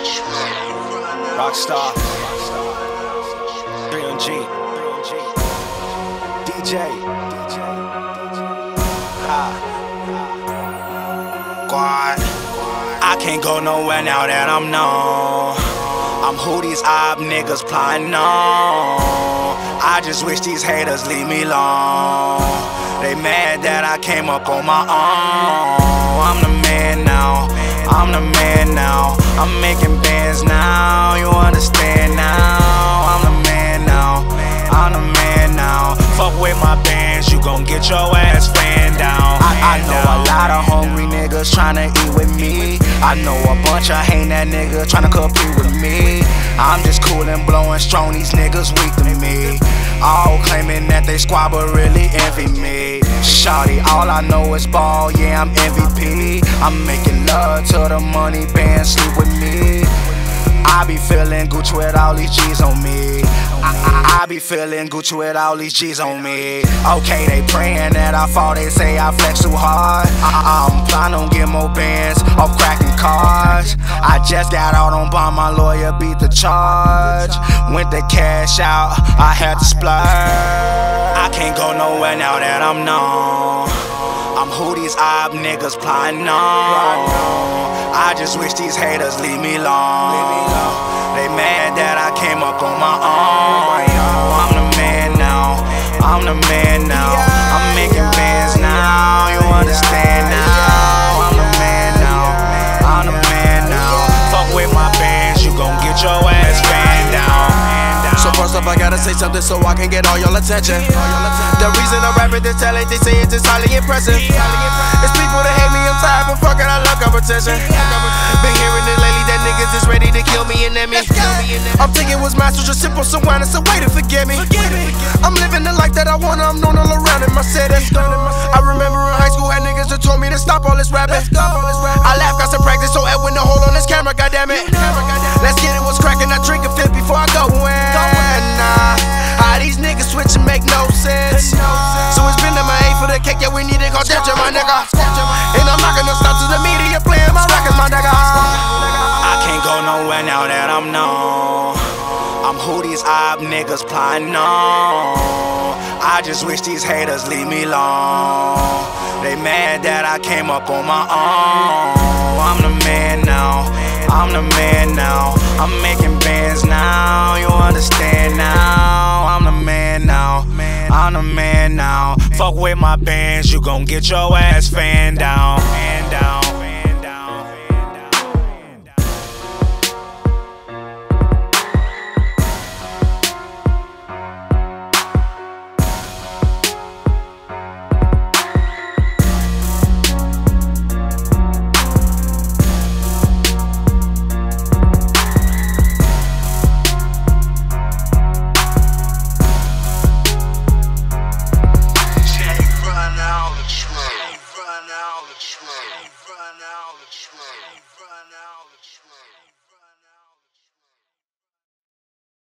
Rockstar, 3G, DJ, Quad. I can't go nowhere now that I'm known. I'm who these ob niggas plotting on. I just wish these haters leave me alone. They mad that I came up on my own. I'm the man now, I'm the man now. I'm making bands now, you understand now. I'm the man now, I'm the man now. Fuck with my bands, you gon' get your ass fanned down. I know a lot of hungry niggas tryna eat with me. I know a bunch of hating that niggas tryna compete with me. I'm just cool and blowing strong, these niggas weak to me. All claiming that they squad but really envy me. Shawty, all I know is ball, yeah, I'm MVP. I'm making love to the money, band sleep with me. I be feeling Gucci with all these G's on me. I be feeling Gucci with all these G's on me. Okay, they praying that I fall, they say I flex too hard. I'm planning on getting more bands off cracking cars. I just got out on bond, my lawyer beat the charge. Went to cash out, I had to splurge. I can't go nowhere now that I'm known. I'm who these ob niggas plotting on. I just wish these haters leave me alone. They mad that I came up on my own. I'm the man now, I'm the man now. I'm making bands now, you understand now. I'm the man now, I'm the man now. Fuck with my bands, you gon' get your ass fanned down. So first off, I gotta say something so I can get all y'all attention. The reason I'm rapping this talent, they say it's just highly impressive. It's people that hate me, I'm tired, but fuck it, I love competition. Been hearing it lately that niggas is ready to kill me and then me. I'm thinking what's mine, so just sip on some wine, it's a way to forget me. I'm living the life that I want, I'm known all around in my city. I remember in high school, had niggas that told me to stop all this rapping. I laugh, got some practice, so Edwin to hold on this camera, goddammit. Let's get it, what's cracking, I drink a fifth before I go in. How these niggas switch and make no sense. So it's been to my A for the cake, yeah, we need to go down, my nigga. And I'm not gonna stop to the media playing my record, my nigga. I can't go nowhere now that I'm known. I'm who these ob niggas plotting on. I just wish these haters leave me alone. They mad that I came up on my own. I'm the man now, I'm the man now. I'm making bands now, you understand now. I'm the man now, I'm the man now. Fuck with my bands, you gon' get your ass fanned down.